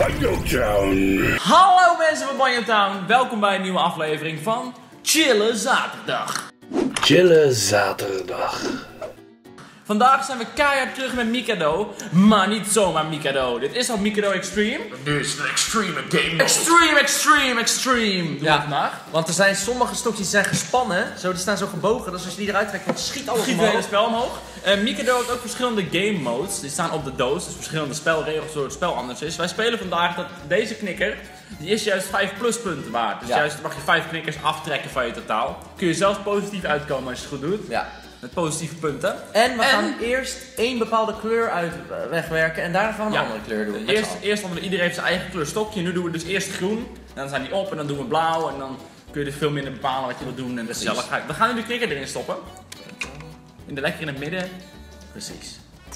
Banjotown. Hallo mensen van Banjotown, welkom bij een nieuwe aflevering van Chille Zaterdag. Chille zaterdag. Vandaag zijn we keihard terug met Mikado, maar niet zomaar Mikado. Dit is al Mikado Extreme. Dit is een extreme game mode. Extreme. Doen we vandaag. Want er zijn sommige stokjes die zijn gespannen, die staan zo gebogen, dus als je die eruit trekt, dan schiet alles Schiet het hele omhoog. spel omhoog. Mikado heeft ook verschillende game modes. Die staan op de doos, dus verschillende spelregels zodat het spel anders is. Wij spelen vandaag dat deze knikker, die is juist 5 pluspunten waard. Dus juist mag je 5 knikkers aftrekken van je totaal. Kun je zelfs positief uitkomen als je het goed doet. Ja. Met positieve punten. En we gaan eerst één bepaalde kleur wegwerken en daarna gaan we een andere kleur doen. Eerst hadden we iedereen heeft zijn eigen kleur stokje. Nu doen we dus eerst groen. Dan zijn die op en dan doen we blauw. En dan kun je dus veel minder bepalen wat je wilt doen en de gezelligheid. We gaan nu de knikker erin stoppen. Lekker in het midden. Precies.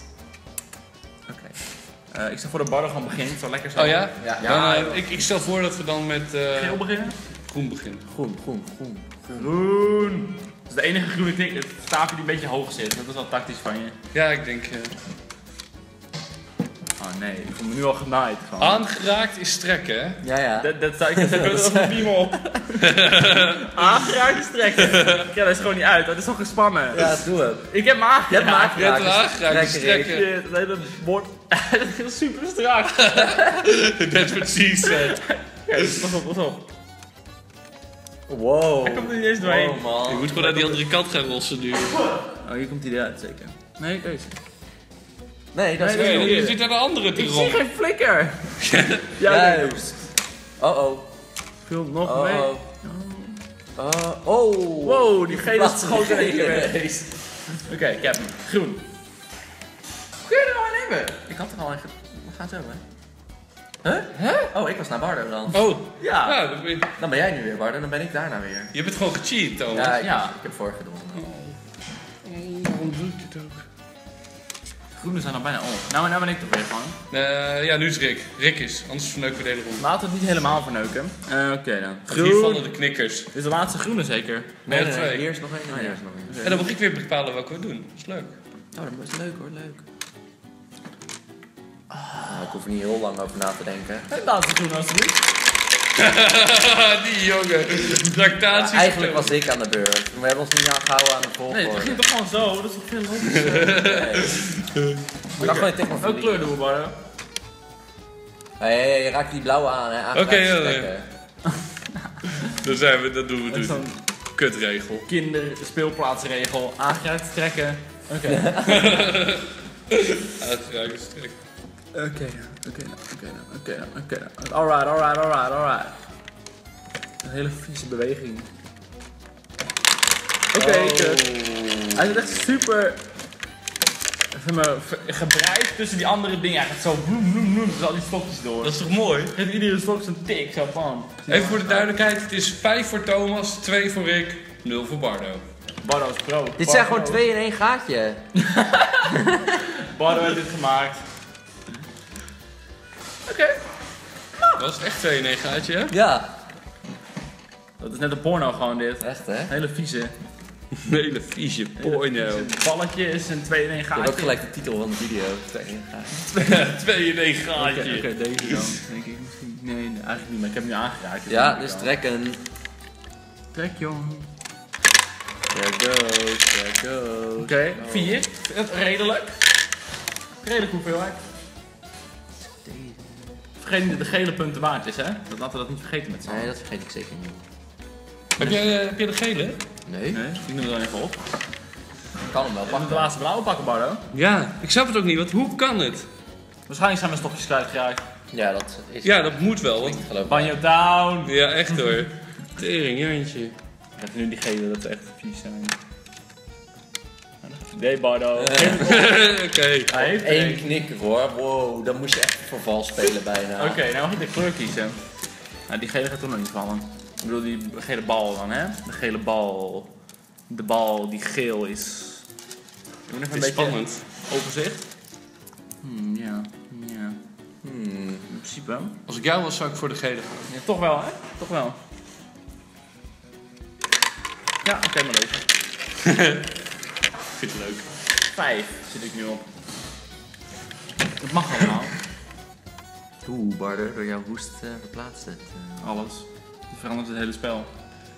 Oké. Ik stel voor de Bardo gewoon begint. Het zou lekker zijn. Oh ja? Ja. Dan, ik stel voor dat we dan met Geel beginnen? groen beginnen. Groen. Dat is de enige groene knikker. Het staafje die een beetje hoog zit. Dat is wel tactisch van je. Ja, ik denk... Oh nee, ik voel me nu al genaaid. Gewoon. aangeraakt is trekken, hè? Ja. Dat zou ik zeggen, dat is een beam op. Aangeraakt is trekken. Ja, dat is gewoon niet uit. Dat is toch gespannen. Ja, doe het. Ik heb me aangeraakt. Je hebt me Je hebt aangeraakt. aangeraakt is trekken. Shit, het hele bord. Het is super strak. That's what she said. Kijk, pas op. Wow. Hij komt er niet eens doorheen. Oh man. Je moet gewoon naar die andere kant gaan rossen nu. Oh, hier komt hij eruit zeker. Nee, deze. Nee, dat is Nee, Nee, je zit naar de andere te Ik zie rollen. geen flikker. Juist. Oh. Viel nog mee. Oh. Wow, die gele Wat schoot in één keer weg. geweest. Oké, ik heb hem. Groen. Kun je er al een hebben? Ik had er al een. We gaan zo, hè? Oh, ik was naar Bardo dan. Oh, Ja. ja, Dan ben jij nu weer Bardo, dan ben ik daarna weer. je bent gewoon gecheat, Thomas. Ja, Ja. ik heb vorige gedronken. Waarom doe ik dit ook? Groene zijn al bijna op. Nou ben ik toch weer gewoon. Ja, nu is Rick. Rick is, anders verneuken we de hele ronde. Laten we het niet helemaal verneuken. Oké dan. Want hier vallen de knikkers. Dit is de laatste groene zeker. Nee, twee. Hier is nog één. Oh, ja. Hier is nog één. En dan mag ik weer bepalen welke we doen. Dat is leuk. Oh, dat is leuk hoor, leuk. Ik hoef er niet heel lang over na te denken. Het laatste groene alsjeblieft. Die jongen. Tractatie. Eigenlijk was ik aan de beurt. We hebben ons niet aangehouden aan de volgorde. Nee, het begint toch gewoon zo. Dat is toch veel logischer. We gaan gewoon tegen me Welke kleur doen we, Bardo? Hey, je raakt die blauwe aan, hè? Oké, ja, Trekken. Dan zijn we, dat doen we Dat is dus. zo'n Kutregel. kinderspeelplaatsregel. Aangeraakt trekken. Oké. Aangeraakt is trekken. Oké dan. Alright. Een hele vieze beweging. Oké, kut. Hij zit echt super gebreid tussen die andere dingen. Hij gaat zo bloem, dus al die stokjes door. Dat is toch mooi? Geeft iedere stok zo'n tik, zo bam. Even voor de duidelijkheid, het is 5 voor Thomas, 2 voor Rick, 0 voor Bardo. Bardo is pro. Dit zijn gewoon 2 in 1 gaatje. Bardo heeft dit gemaakt. Oké. Was het echt 2 in 1 gaatje, hè? Ja. Dat is net een porno gewoon dit. Echt, hè? Hele vieze. Een hele vieze porno. Balletje is een 2 in 1 Je hebt ook gaatje. gelijk de titel van de video. 2 in 1 gaatje. 2 in 1 gaatje. Oké, deze dan. Denk ik misschien. Nee, eigenlijk niet, maar ik heb hem nu aangeraakt. dus Ja, denk ik dus wel. trekken. Trek, jong. There goes. Oké, 4. Redelijk. Redelijk hoeveelheid. Vergeet niet dat de gele punten waard is, hè? Laten we dat niet vergeten met z'n allen. Nee, dat vergeet ik zeker niet. Heb jij de gele? Nee, Nee, ik noem er dan even op. ik kan hem wel Mag ik pakken. de laatste blauwe pakken, Bardo? Ja, ik snap het ook niet, want hoe kan het? Waarschijnlijk zijn mijn stokjes kwijtgeraakt. Ja, dat is Ja, dat moet wel, want... geloof ik. Banjo down! Ja, echt hoor. Tering, Jantje. Ik heb nu die gele, dat ze echt vies zijn. Nee, Bardo. Oké. Hij heeft er Eén één. knikker hoor. Wow, dan moest je echt voor vals spelen bijna. Oké, nou mag ik de kleur kiezen. Nou, die gele gaat toen nog niet vallen. Ik bedoel die gele bal dan, hè? De gele bal. De bal die geel is. Doe even Het een is beetje spannend. overzicht. Ja. Hmm. In principe wel. Als ik jou was, zou ik voor de gele gaan. Ja, toch wel, hè? Toch wel. Ja, oké, maar leuk. Ik vind het leuk. 5 zit ik nu op. Dat mag allemaal. Oeh, Bardo, door jouw hoest verplaatst het. Alles. Die verandert het hele spel.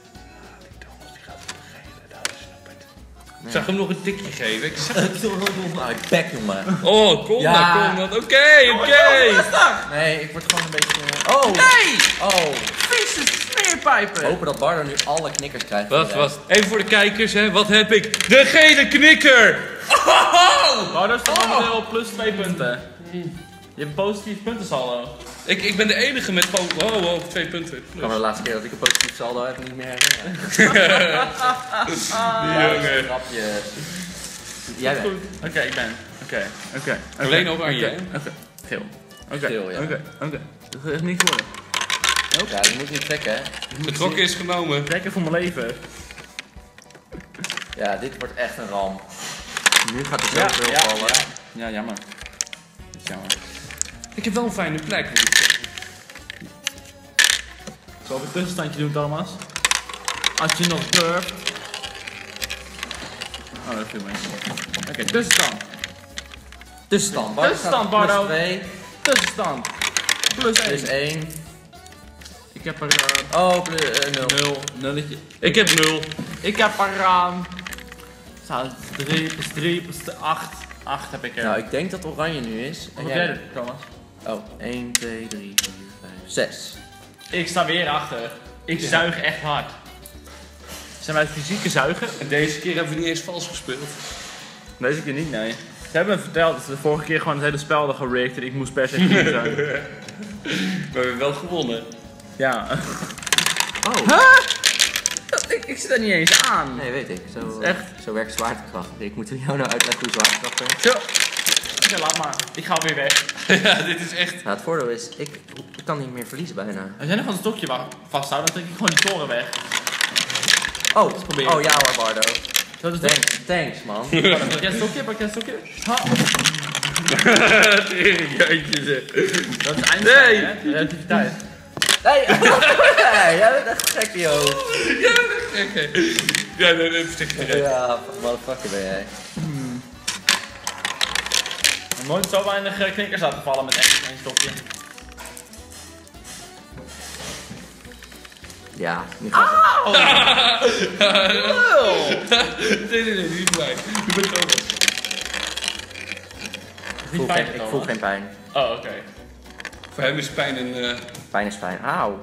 Ik zag hem nog een tikje geven. Ik zag... Ik doe gewoon uit bek, jongen. Oh, kom Ja. dan. Oké. Nee, ik word gewoon een beetje... Oh! Nee! Oh! Vieze smeerpijpen! Hopen dat Bardo nu alle knikkers krijgt. Wat? Even voor de kijkers, hè. Wat heb ik? De gele knikker! Oh, daar staat momenteel op plus 2 punten. Je hebt een positief puntensaldo. Ik ben de enige met gewoon... Oh, 2 punten. Ik kan me de laatste keer dat ik een positief saldo heb niet meer herinneren. Jongen. Grapje. Jij bent. Goed. Oké, ik ben. Oké. Alleen oranje, hè? Oké. Geel. Geel, ja. Oké. Dat gaat echt niet worden. Ja, je moet niet trekken, hè. Getrokken is genomen. Trekken voor mijn leven. Ja, dit wordt echt een ramp. Nu gaat er zoveel vallen. Ja, jammer. Dat is jammer. Ik heb wel een fijne plek. Zal ik een tussenstandje doen, Thomas? Als je nog durft. Oh, dat viel mee. Oké, tussenstand. Tussenstand, Bardo. Tussenstand, Bardo. Plus 2, Tussenstand. Plus 1. plus 1. Ik heb er Oh, plus 0. 0. Nulletje. Ik heb 0. Ik heb er 3 plus 3 plus 8. 8 heb ik er. Nou, ik denk dat oranje nu is. Wat heb jij er, Thomas? Oh, 1, 2, 3, 4, 5, 6. Ik sta weer achter. Ik zuig echt hard. Zijn wij fysieke zuigen? En deze keer hebben we niet eens vals gespeeld. Deze keer niet, nee. Ze hebben me verteld dat ze de vorige keer gewoon het hele spel hadden gerigged en ik moest per se goed zijn. Maar we hebben wel gewonnen. Ja. Oh. Ik zit er niet eens aan. Nee, weet ik. Zo, Echt? zo werkt zwaartekracht. Ik moet jou nou uitleggen hoe zwaartekracht werkt. Zo. Oké, laat maar. Ik ga weer weg. Ja, dit is echt... Nou, het voordeel is, ik kan niet meer verliezen bijna. Als jij nog een stokje vasthoudt, dan trek ik gewoon die toren weg. Oh, proberen. oh ja hoor, Bardo. Dat is Thanks man. Pak jij een stokje? Pak jij een stokje? Ha. Jeetje zeg. Dat is eindtijd, hè? Relativiteit. Hey, hey, jij bent echt gek, joh. Oké. Ja, nee, verstikt direct. Ja, motherfucker ben jij. Nooit zo weinig knikkers laten vallen met één stokje. Ja, nu gaat het. Nee, niet blij. Je bent Thomas. Ik voel geen pijn. Oh, oké. Voor hem is pijn een... Pijn is fijn. Auw.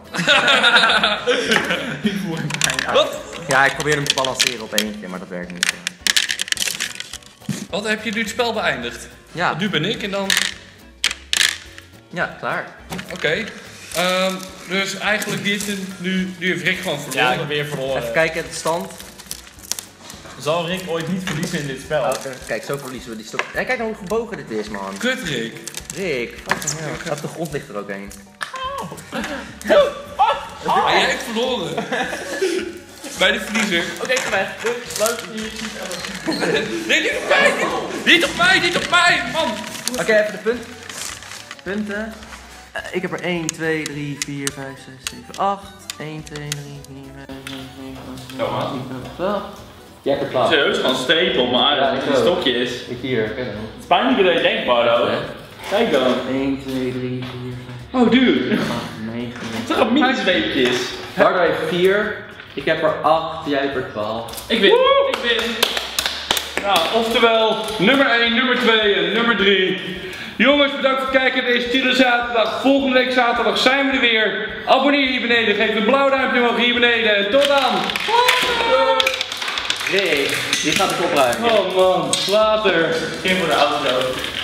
Ik voel een pijn. Wat? Ja, ik probeer hem te balanceren op eentje, maar dat werkt niet. Wat, heb je nu het spel beëindigd? Ja, Nu ben ik en dan... ja, klaar. Oké. Dus eigenlijk nu heeft Rick gewoon verloren. Ja, ik heb weer verloren. Even kijken, de stand. Zal Rick ooit niet verliezen in dit spel? Oh, kijk, zo verliezen we die stok. Hey, kijk nou hoe gebogen dit is, man. Kut, Rick. Rick, fucking hell. Op de grond ligt er ook een. Maar jij hebt verloren. Bij de verliezer. Oké, ik ga weg. Leuk, je ziet alles. Nee, niet op mij! Niet op mij, man! Oké, even de punten. Ik heb er 1, 2, 3, 4, 5, 6, 7, 8. 1, 2, 3, 4, 5, 6, 7, 8, 9, 10, 11. Jij hebt er 12. Serieus, gewoon stapel, maar Ja, dat ik het een ook. stokje is. Ik hier, kijk dan. Het is pijnlijker dan je denkt, Bardo. Kijk dan. 1, 2, 3, 4, 5, Oh, dude. 8, 9. Toch een mini-zweepjes. Bardo heeft 4. Ik heb er 8, jij hebt er 12. Ik win. Ik win. Nou, oftewel, nummer 1, nummer 2 en nummer 3. Jongens, bedankt voor het kijken naar deze Chille Zaterdag. Volgende week zaterdag zijn we er weer. Abonneer hier beneden, geef een blauw duimpje omhoog hier beneden. En tot dan! Rick, die gaat het opruimen. Oh man, later. Geen voor de auto.